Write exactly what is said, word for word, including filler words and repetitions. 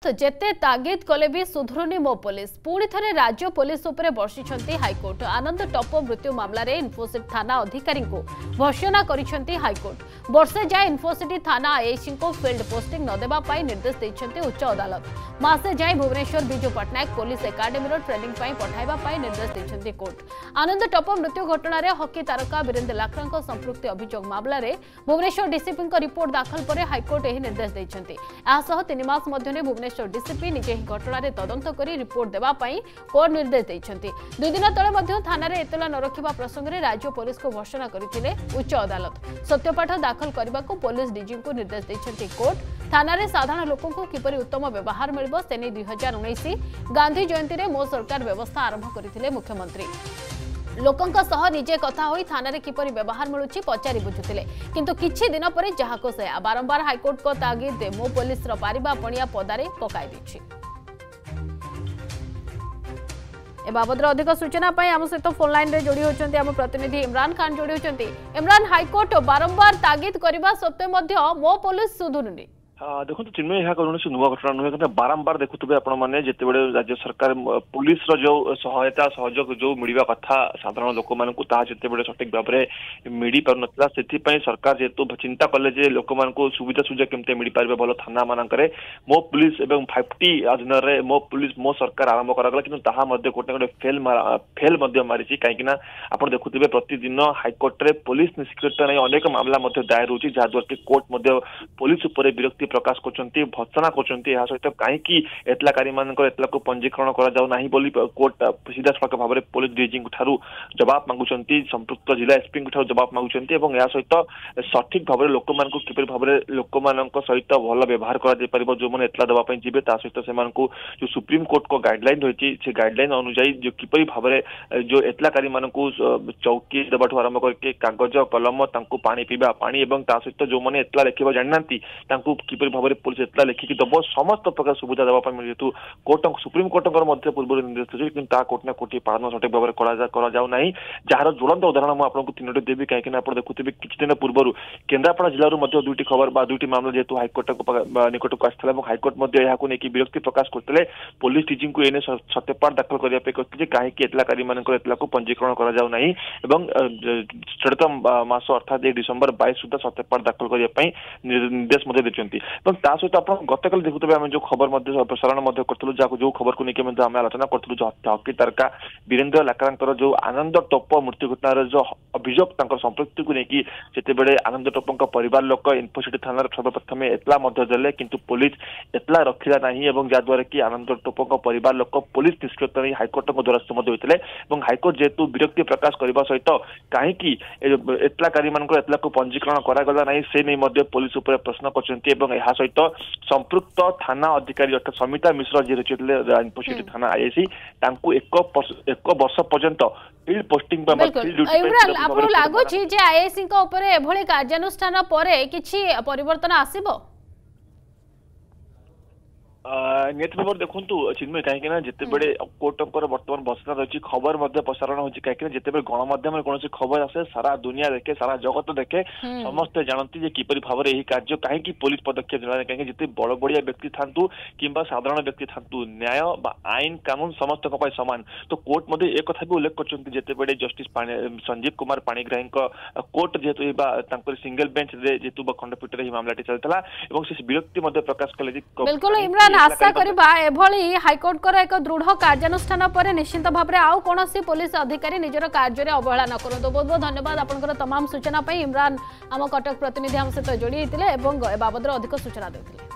तो जेते तागिद कले भी सुधरुनी मो पुलिस पुणी थे राज्य पुलिस उपरे बर्षिंट हाइकोर्ट आनंद टप्पो मृत्यु मामलें इन्फोसिटी थाना अधिकारी को भर्सना करिसेंती हाइकोर्ट वर्षे जाए इन्फोसिटी थाना आईआईसी को फील्ड पोस्टिंग नदेबा पाई निर्देश देइछंती उच्च अदालत मासे जाए Bhubaneswar Biju Patnaik police academy training पाई पठाइबा पाई निर्देश देइछंती कोर्ट आनंद टप्पो मृत्यु घटना रे हॉकी तारका वीरेंद्र लाक्रा संपृक्ति अभियोग मामलें भुवनेश्वर डीसीपी रिपोर्ट दाखल पर हाइकोर्ट यह निर्देश देइछंती आसह तीन मास मध्यरे भुवनेश्वर डीसीपी निजे ही घटना रे तदंत करी रिपोर्ट देबा पाई कोर्ट निर्देश देइछंती दुई दिन तले मध्य थाना रे एतला न रखिबा प्रसंग रे राज्य पुलिस को घोषणा करथिले उच्च अदालत सत्यपाठ दाखल करबा को पुलिस डीजी को निर्देश देइछंती कोर्ट थाना रे साधारण लोकों को किपरि उत्तम व्यवहार मिलबो सेने दुई हजार उन्नीस गांधी जयंती रे मो सरकार व्यवस्था आरंभ करथिले मुख्यमंत्री लोकंक सह निजे कथा होई थाना रे किपरि व्यवहार मिलुची पचारि बुझुथिले किंतु किछि दिन परे जहाको से बारंबार हाईकोर्ट को तागिद मो पुलिस रो पारिबा पणिया पदारे पकाई दिछि ए बाबद अधिक सूचना पाई आम सहित फोन लाइन रे जोड़ी होचंती आम प्रतिनिधि इमरान खान जोड़ी होचंती इमरान हाईकोर्ट बारंबार तागिद करबा सत्वे मध्य मो पुलिस सुधुनुनी हाँ देखो चिन्मय यहाँ कौन नुआ घटना नुहे कि बारंबार देखुवे आपने जिते बड़े राज्य सरकार पुलिस जो सहायता सहयोग जो मिलवा कथा साधारण लोक मान जिते बड़े सठिक भाव में मिल पार ना से सरकार जेहेतु चिंता कले लोक मान सुविधा सुविधा केमती मिल पारे भल थाना मानक मो पुलिस एवं फाइव टी अधीन मो पुलिस मो सरकार आरंभ करागला कि गोटे गोटे फेल फेल मारी कहीं आप देखुवे प्रतिदिन हाइकोर्ट में पुलिस निष्क्रियता नहीं अनेक मामला दायर होती जहाद्वारा कि कोर्ट पुलिस उपर विरक्ति प्रकाश करछंती भत्सना करछंती या सहित कहीं एतलाकारी मानक एतला को पंजीकरण करा जाउ नाही बोली कोर्ट सीधा सड़क भाव में पुलिस डीजी ठारू जवाब मांगुचंती संपृक्त जिला एसपी ठारू जवाब मांगुचंती एवं या सहित सठिक भाव में लोक मान किपरि भाव में लोक मान सहित भल व्यवहार करा जाय परिबो जो माने एतला दबा पई जिबे ता सहित सेमान को जो सुप्रीम कोर्ट को गाइडलाइन होईची से गाइडलाइन अनुसार जो किपरि भाव में जो एतलाकारी मान को चौकी दबाठू आरंभ करके कागज कलम तांको पानी पीबा पानी एवं ता सहित जो माने एतला लेखिबा जाननांती तांको किपरि भाव में पुलिस एतला लिखिकी दब समस्त प्रकार सुविधा देवा जेहेतु कोर्ट सुप्रीम कोर्ट पूर्व निर्देश अच्छे कि कोर्ट ना कोर्ट पालन सठिक भाव में जाऊ ना जार ज्वलंत उदाहरण मुझे तीनोटी देवी कहीं आप देखुए किसी दिन पूर्व केन्द्रापड़ा जिलूर दुईटी खबर दुईटी मामला जेहेतु हाइकोर्ट निकट को आसाला हाइकोर्ट नहीं विरक्ति प्रकाश करते पुलिस डीजी को एने सत्यपाठ दाखल करने कहीं एतलाकारी मान एतला को पंजीकरण कराऊना चलित मास अर्थात डिसेम्बर बाईस सुधा सत्यपाठ दाखल करने निर्देश देते सहित आप गतकाल देखुवे आम जो खबर प्रसारण करूँ जहाँ जो खबर को लेकिन आम आलोचना करूँ हॉकी तारका वीरेंद्र लाक्रा जो आनंद टप्पो मृत्यु घटना जो अभियोग संपृक्ति को लेकिन जिते आनंद टप्पो परिवार लोक इन्फोसिटी थाना सर्वप्रथम एतला देले किंतु पुलिस एतला रखिला नहीं जहाद्वारा कि आनंद टप्पो परिवार लोक पुलिस निष्क्रियता नहीं हाइकोर्ट द्वारस्थ होते हाइकोर्ट जेहेतु विरक्ति प्रकाश करने सहित कहीं एतलाकारी मान एतला को पंजीकरण करागला नहीं से नहीं पुलिस उपर प्रश्न कर सहित संपृक्त थाना अधिकारी अर्थात समिता मिश्र जी रही इन्फोसिटी थाना आईआईसी एक वर्ष पर्यंत फील्ड पोस्टिंग लगुच आईआईसी कार्यानुष्ठान परिवर्तन आसिबो निहत भाव देखु चिन्मय कहीं जिते बड़े कोर्टर बर्तमान बसना रही खबर प्रसारण होती कहीं जिते गणमाध्यम कौन खबर आसे सारा दुनिया देखे सारा जगत देखे समस्ते जानती किपरि भाव में यह कार्य कहीं पुलिस पदक्षेप ना कहीं जिते बड़ बड़िया व्यक्ति था कि साधारण व्यक्ति था न्याय आईन कानून समस्त सामान तो कोर्ट मध्य एक कथा भी उल्लेख करते बड़े जस्टिस संजीव कुमार पाणिग्राही कोर्ट जेहेतु सिंगल बेंच जेहेतु खंडपीठ मामला चलता से विरक्ति प्रकाश कले आशा करबा एभली हाइकोर्ट कर एक दृढ़ कार्यानुष्ठान पर निश्चित भाव में आउ कौन पुलिस अधिकारी निजर कार्य अवहेला न करतो। बहुत बहुत धन्यवाद आपनकर तमाम सूचना इमरान आम कटक प्रतिनिधि आम सहित जोड़ी होते बाबद अधिक सूचना देते।